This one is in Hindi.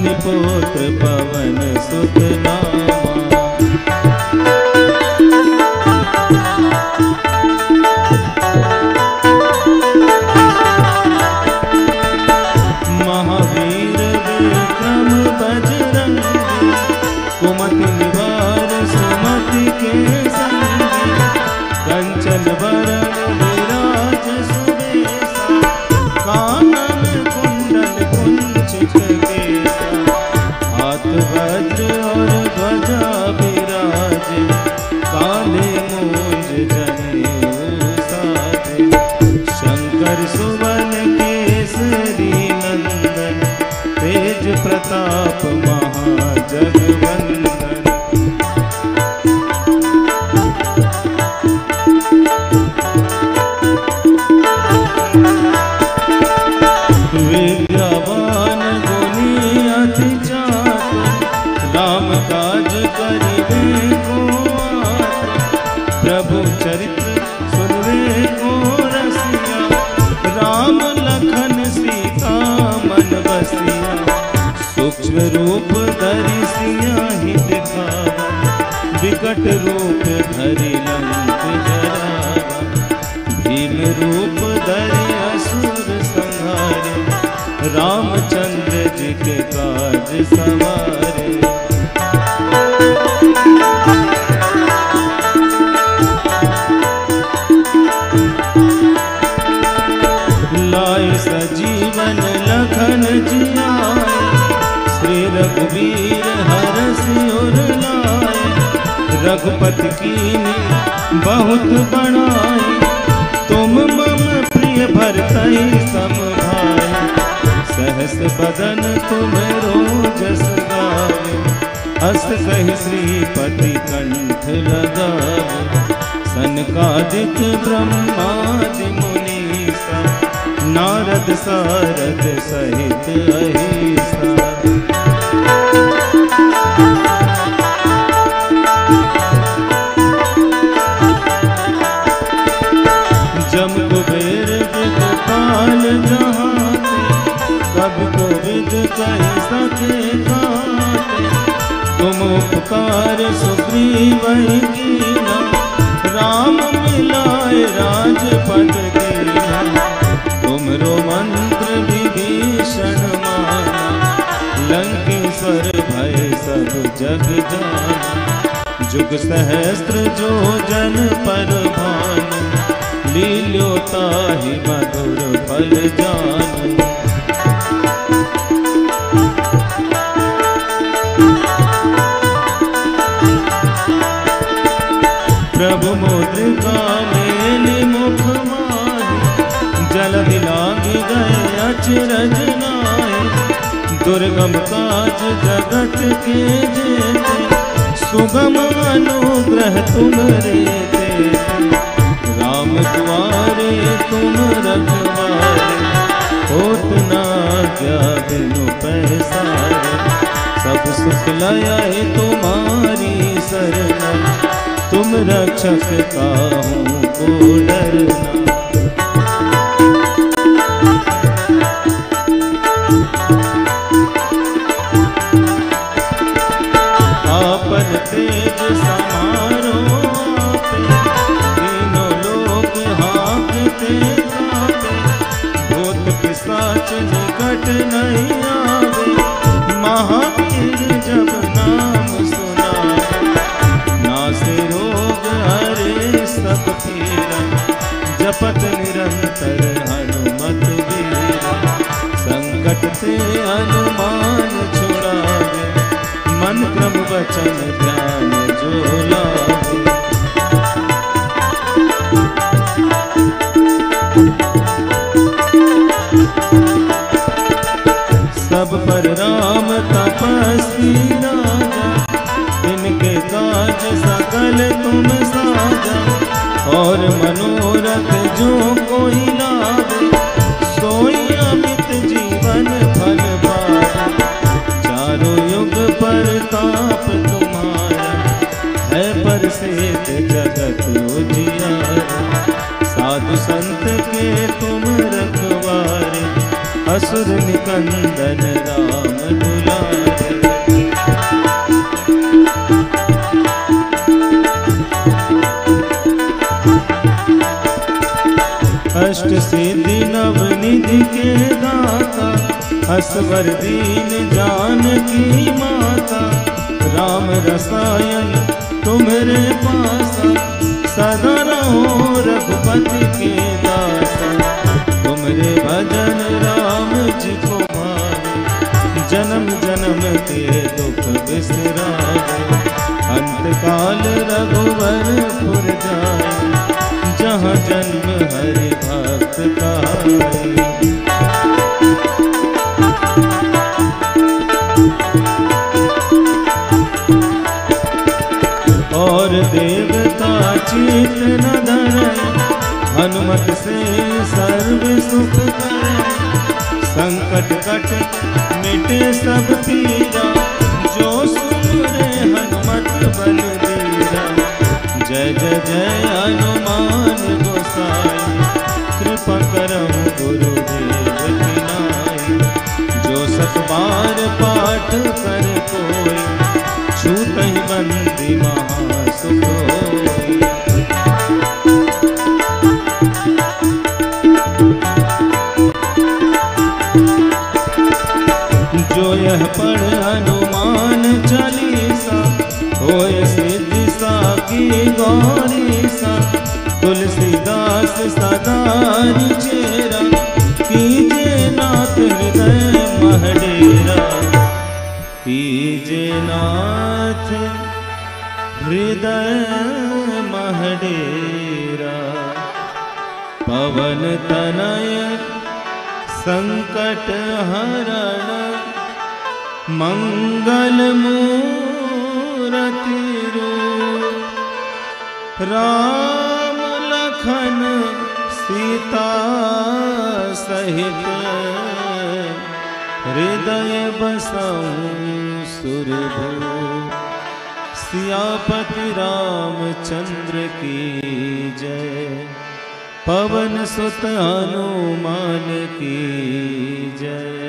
मुनि पुत्र पवन सुत नामा। महावीर विक्रम बजरंगी, कुमति निवार सुमति के संगी। कंचन वरण विराज सुबेसा, कानन कुंडल कुंचित केसा। हाथ वज्र और ध्वजा विराजे, काले मूंज जनेऊ साजे। शंकर सुवन केसरी नंदन, तेज प्रताप महाजगवंदन। विद्यावान गुणी अति चातुर, राम काज करिबे को आतुर। प्रभु चरित्र सुनवे को रसिया, राम लखन सीता मन बसिया। सूक्ष्म रूप धरि सियाहि दिखावा, विकट रूप धरि लंक जरावा। भीम रूप धरि असुर संहारे, रामचंद्र जी के काज सवारे। लाए सजीवन लखन जियाए, श्री रघुवीर हरषि उर लाए। रघुपति कीन्ही बहुत बड़ाई, तुम मम प्रिय भरतहि सम भाई। सहस बदन तुम रोजस गावे, अस कहि श्रीपति कंठ लगावे। सनकादिक ब्रह्मादि मुनीसा, नारद सारद सहित अहिसा। जम कुबेर दिक्पाल जहाते, कब कोविद कहि सके काते। तुम उपकार सुग्रीवहि कीन्हा, राम मिलाए राजपद दीन्हा। तुमरो मंत्र विभीषण माना, लंकेश्वर भय सब जग जाना। जुग सहस्त्र जो जन पर भानु, लील्यो ताहि मधुर फल जानु। प्रभु मुद्रिका मेलि मुख माहि, जलधि लागी गए अचरज नाहि। दुर्गम काज जगत के जेते, सुगम अनुग्रह तुमरे तेते। राम द्वारे तुम रखवारे, होत न आज्ञा बिनु पैसारे। सब सुख लय तुम्हारी सरना, तुम रक्षक काहू को डरना। आपन तेज समारो आपे, तीनों लोग हाँकते कांपे। भूत पिशाच निकट नहीं आवे, महावीर जब नाम सुनावे। नासे रोग हरे सब पीरा, जपत निरंतर हनुमत वीरा। संकट से हनुमान छुड़ावे, मन क्रम वचन ध्यान जो लावे। सब पर राम तपस्वी राजा, इनके काज सकल तुम साजा। और मनोरथ जो कोई लावे, सोई अमित जीवन फल पावे। चारों युग परताप तुम्हारा, है परसिद्ध जगत उजियारा। साधु संत के तुम रखवारे, असुर निकंदन राम दुलारे। सिद्धि के दाता, असवर दीन जानकी माता। राम रसायन तुम्हारे पासा, सदा रहो रघुपति के दासा। तुम्हारे भजन राम जी को भावे, जन्म जन्म के दुख बिसरावे। अंतकाल रघुवर पुर जाए, जहाँ जन्म हरि भक्त कहाए। और देवता चित न धरय, हनुमत से सर्व सुख करय। संकट कट मिटे सब पीरा, जो सुमरे हनुमत बलबीरा। जय जय जय हनुमान गोसाई, कृपा करहु गुरुदेव की नाई। जो सत बार पाठ कर कोई, छूटहि बंदी महासुख होई। जो यह पढ़ हनुमान चालीसा, होय सिद्धि साकी गौरीसा। तुलसीदास सदा चेरा, कीजे नाथ हृदय महडेरा। कीजे नाथ हृदय महडेरा। पवन तनय संकट हरण, मंगल मूरति रूप। राम लखन सीता सहित, हृदय बसऊं सुरभूप। सियापति रामचंद्र की जय, पवन सुत हनुमान की जय।